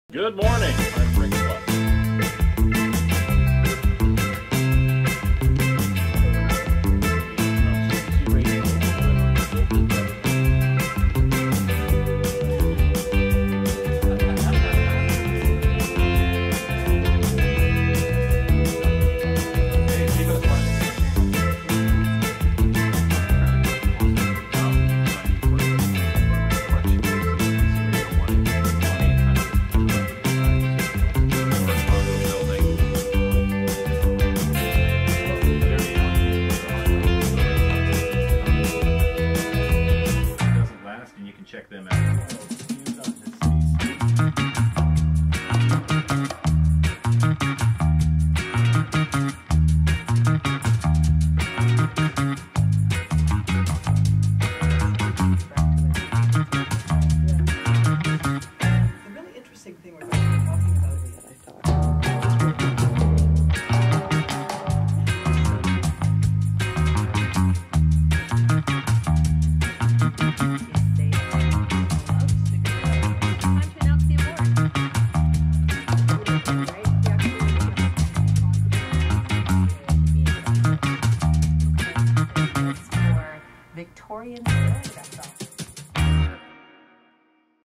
Good morning. I'm Rick Cluff. Check them out. The really interesting thing we're talking about is, I thought. Victorian